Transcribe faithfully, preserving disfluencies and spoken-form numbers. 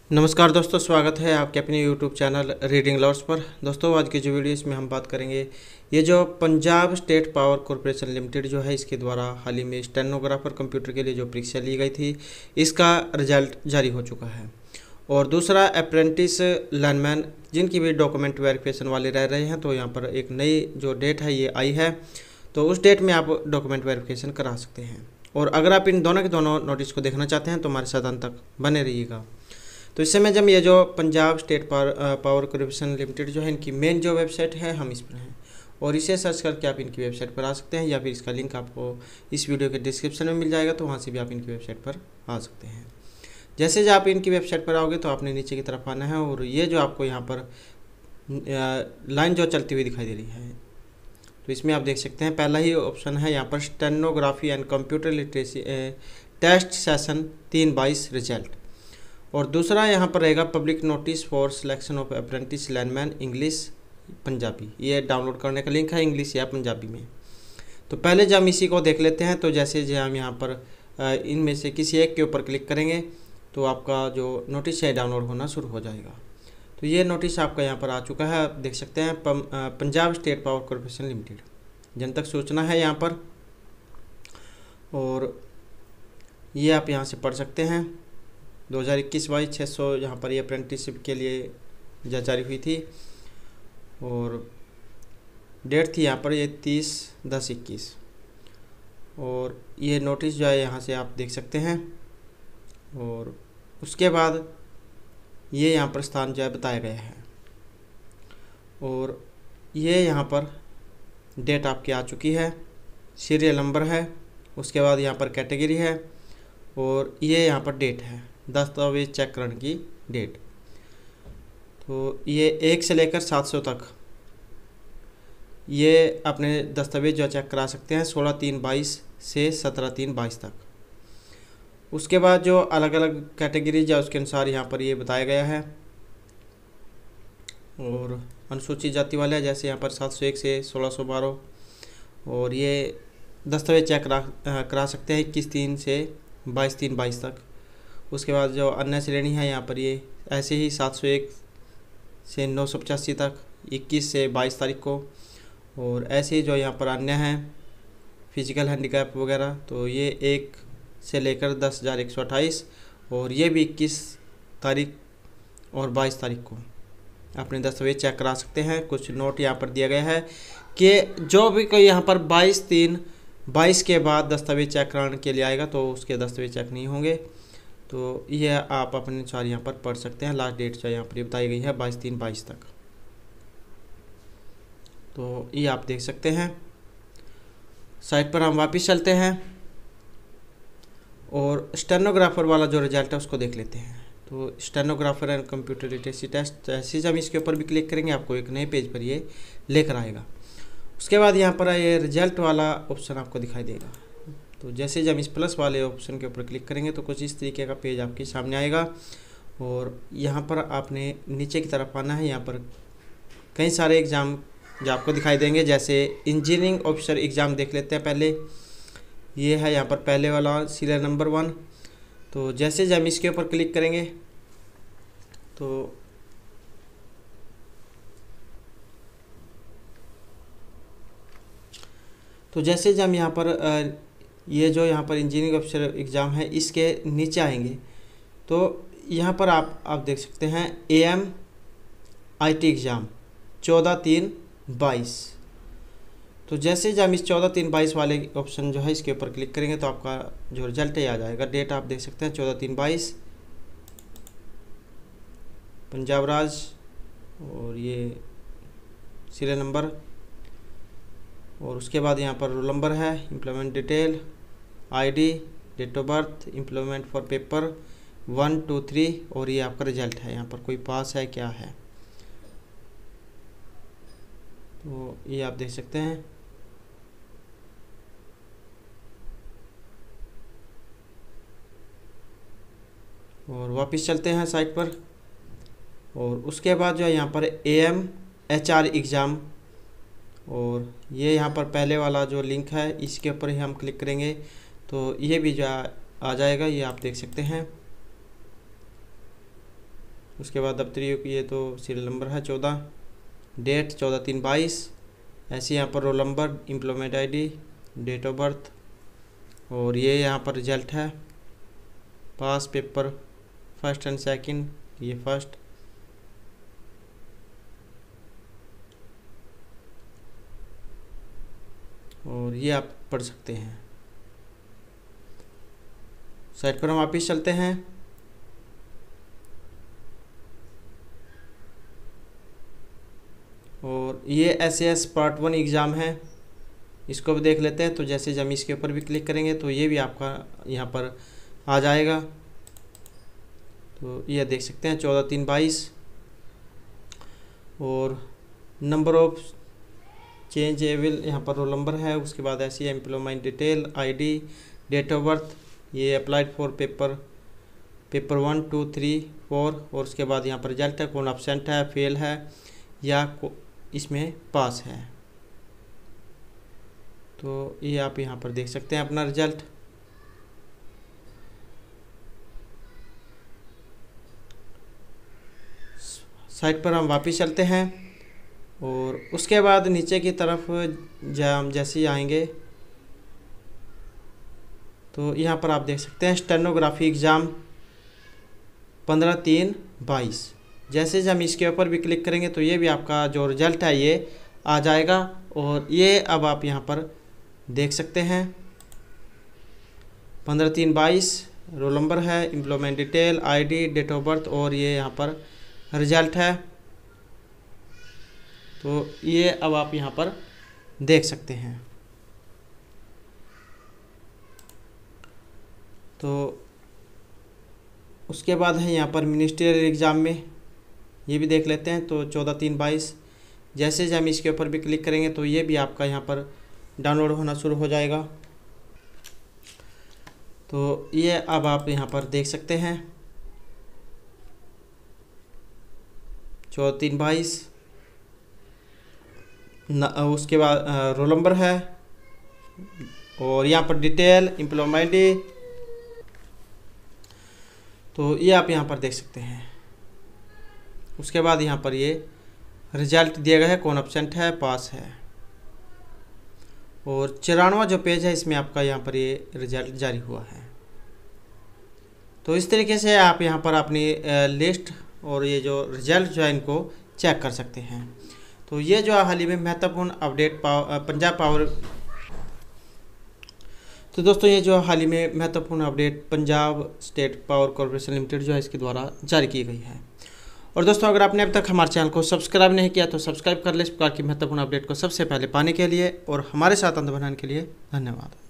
नमस्कार दोस्तों, स्वागत है आपके अपने यूट्यूब चैनल रीडिंग लवर्स पर। दोस्तों, आज की जो वीडियो इसमें हम बात करेंगे, ये जो Punjab state power corporation limited जो है, इसके द्वारा हाल ही में स्टेनोग्राफर कंप्यूटर के लिए जो परीक्षा ली गई थी, इसका रिजल्ट जारी हो चुका है। और दूसरा, अप्रेंटिस लाइनमैन जिनकी भी डॉक्यूमेंट वेरिफिकेशन वाले रह रहे हैं, तो यहाँ पर एक नई जो डेट है ये आई है, तो उस डेट में आप डॉक्यूमेंट वेरिफिकेशन करा सकते हैं। और अगर आप इन दोनों के दोनों नोटिस को देखना चाहते हैं तो हमारे साथ अंत तक बने रहिएगा। तो इस समय जब ये जो Punjab state power power corporation limited जो है, इनकी मेन जो वेबसाइट है, हम इस पर हैं और इसे सर्च करके आप इनकी वेबसाइट पर आ सकते हैं, या फिर इसका लिंक आपको इस वीडियो के डिस्क्रिप्शन में मिल जाएगा, तो वहाँ से भी आप इनकी वेबसाइट पर आ सकते हैं। जैसे जब आप इनकी वेबसाइट पर आओगे तो आपने नीचे की तरफ आना है, और ये जो आपको यहाँ पर लाइन जो चलती हुई दिखाई दे रही है, तो इसमें आप देख सकते हैं पहला ही ऑप्शन है यहाँ पर stenography and computer literacy test session तीन बाईस रिजल्ट। और दूसरा यहाँ पर रहेगा public notice for selection of apprentice lineman English Punjabi. ये डाउनलोड करने का लिंक है इंग्लिश या पंजाबी में। तो पहले जब हम इसी को देख लेते हैं, तो जैसे जो हम यहाँ पर इनमें से किसी एक के ऊपर क्लिक करेंगे तो आपका जो नोटिस है डाउनलोड होना शुरू हो जाएगा। तो ये नोटिस आपका यहाँ पर आ चुका है, आप देख सकते हैं Punjab state power corporation limited जनतक सूचना है यहाँ पर, और ये आप यहाँ से पढ़ सकते हैं। दो हज़ार इक्कीस बाईस छः सौ यहाँ पर ये अप्रेंटिसशिप के लिए जारी हुई थी, और डेट थी यहाँ पर ये तीस दस इक्कीस। और ये नोटिस जो है यहाँ से आप देख सकते हैं, और उसके बाद ये यहाँ पर स्थान जो है बताया गया है, और ये यहाँ पर डेट आपकी आ चुकी है, सीरियल नंबर है, उसके बाद यहाँ पर कैटेगरी है, और ये यहाँ पर डेट है, दस्तावेज चेककरण की डेट। तो ये एक से लेकर सात सौ तक ये अपने दस्तावेज जो चेक करा सकते हैं, सोलह तीन बाईस से सत्रह तीन बाईस तक। उसके बाद जो अलग अलग कैटेगरीज है उसके अनुसार यहाँ पर ये बताया गया है, और अनुसूचित जाति वाले जैसे यहाँ पर सात सौ एक से सोलह सौ बारह, और ये दस्तावेज चेक करा करा सकते हैं इक्कीस तीन से बाईस तीन बाईस तक। उसके बाद जो अन्य श्रेणी है यहाँ पर ये ऐसे ही सात सौ एक से नौ सौ पचासी तक इक्कीस से बाईस तारीख को, और ऐसे ही जो यहाँ पर अन्य हैं फिजिकल हैंडीकैप वगैरह, तो ये एक से लेकर दस हज़ार एक सौ अट्ठाईस, और ये भी इक्कीस तारीख और बाईस तारीख को अपने दस्तावेज चेक करा सकते हैं। कुछ नोट यहाँ पर दिया गया है कि जो भी कोई यहाँ पर बाईस तीन बाईस के बाद दस्तावेज चेक कराने के लिए आएगा तो उसके दस्तावेज चेक नहीं होंगे। तो ये आप अपने अनुसार यहाँ पर पढ़ सकते हैं। लास्ट डेट जो यहाँ पर बताई गई है बाईस तीन बाईस तक, तो ये आप देख सकते हैं। साइट पर हम वापस चलते हैं और स्टेनोग्राफर वाला जो रिजल्ट है उसको देख लेते हैं। तो stenographer and computer literacy test, जैसे जब इसके ऊपर भी क्लिक करेंगे आपको एक नए पेज पर ये लेकर आएगा। उसके बाद यहाँ पर ये रिजल्ट वाला ऑप्शन आपको दिखाई देगा। तो जैसे जब इस प्लस वाले ऑप्शन के ऊपर क्लिक करेंगे तो कुछ इस तरीके का पेज आपके सामने आएगा, और यहाँ पर आपने नीचे की तरफ आना है। यहाँ पर कई सारे एग्ज़ाम जो आपको दिखाई देंगे, जैसे इंजीनियरिंग ऑफिसर एग्ज़ाम देख लेते हैं पहले। ये है यहाँ पर पहले वाला सीरियल नंबर वन। तो जैसे जब इसके ऊपर क्लिक करेंगे तो तो जैसे जब यहाँ पर ये जो यहाँ पर इंजीनियरिंग ऑफिसर एग्ज़ाम है इसके नीचे आएंगे तो यहाँ पर आप आप देख सकते हैं A M I T exam चौदह तीन बाईस। तो जैसे जब हम इस चौदह तीन बाईस वाले ऑप्शन जो है इसके ऊपर क्लिक करेंगे तो आपका जो रिजल्ट है आ जाएगा। डेट आप देख सकते हैं चौदह तीन बाईस पंजाब राज, और ये सीरियल नंबर, और उसके बाद यहाँ पर रोल नंबर है, employment detail, ID, date of birth, employment for paper one two three, और ये आपका रिजल्ट है। यहाँ पर कोई पास है क्या है, तो ये आप देख सकते हैं। और वापस चलते हैं साइट पर, और उसके बाद जो है यहाँ पर A M H R exam, और ये यहाँ पर पहले वाला जो लिंक है इसके ऊपर ही हम क्लिक करेंगे तो ये भी जो आ जाएगा, ये आप देख सकते हैं। उसके बाद दफ्तरी ये तो सीरियल नंबर है चौदह, डेट चौदह तीन बाईस, ऐसे यहाँ पर roll number, employment ID, date of birth, और ये यहाँ पर रिजल्ट है pass paper first and second, ये फर्स्ट, और ये आप पढ़ सकते हैं। साइट पर हम वापिस चलते हैं। और ये S S part one exam है, इसको भी देख लेते हैं। तो जैसे जब हम इसके ऊपर भी क्लिक करेंगे तो ये भी आपका यहाँ पर आ जाएगा। तो ये देख सकते हैं चौदह तीन बाईस, और नंबर ऑफ चेंज एविल यहाँ पर रोल नंबर है। उसके बाद ऐसी employment detail, ID, date of birth, ये applied for paper paper one two three four, और उसके बाद यहाँ पर रिजल्ट है, कौन एब्सेंट है, फेल है या इसमें पास है। तो ये आप यहाँ पर देख सकते हैं अपना रिजल्ट। साइट पर हम वापस चलते हैं, और उसके बाद नीचे की तरफ जब जैसे ही आएंगे तो यहाँ पर आप देख सकते हैं स्टेनोग्राफी एग्ज़ाम पंद्रह तीन बाईस। जैसे जब हम इसके ऊपर भी क्लिक करेंगे तो ये भी आपका जो रिज़ल्ट है ये आ जाएगा। और ये अब आप यहाँ पर देख सकते हैं पंद्रह तीन बाईस रोल नंबर है, employment detail, ID, date of birth, और ये यहाँ पर रिजल्ट है। तो ये अब आप यहाँ पर देख सकते हैं। तो उसके बाद है यहाँ पर मिनिस्ट्रियल एग्ज़ाम में, ये भी देख लेते हैं। तो चौदह तीन बाईस, जैसे जब हम इसके ऊपर भी क्लिक करेंगे तो ये भी आपका यहाँ पर डाउनलोड होना शुरू हो जाएगा। तो ये अब आप यहाँ पर देख सकते हैं चौदह तीन बाईस, उसके बाद रोल नंबर है, और यहाँ पर डिटेल, एम्प्लॉयमेंट आईडी। तो ये आप यहाँ पर देख सकते हैं। उसके बाद यहाँ पर ये रिजल्ट दिया गया है, कौन एब्सेंट है, पास है, और चौरानवा जो पेज है इसमें आपका यहाँ पर ये रिजल्ट जारी हुआ है। तो इस तरीके से आप यहाँ पर अपनी लिस्ट और ये जो रिजल्ट जो है इनको चेक कर सकते हैं। तो ये जो हाल ही में महत्वपूर्ण अपडेट पावर पंजाब पावर तो दोस्तों ये जो हाल ही में महत्वपूर्ण update Punjab state power corporation limited जो है इसके द्वारा जारी की गई है। और दोस्तों अगर आपने अब तक हमारे चैनल को सब्सक्राइब नहीं किया तो सब्सक्राइब कर ले इस प्रकार की महत्वपूर्ण अपडेट को सबसे पहले पाने के लिए, और हमारे साथ अंत बनाने के लिए धन्यवाद।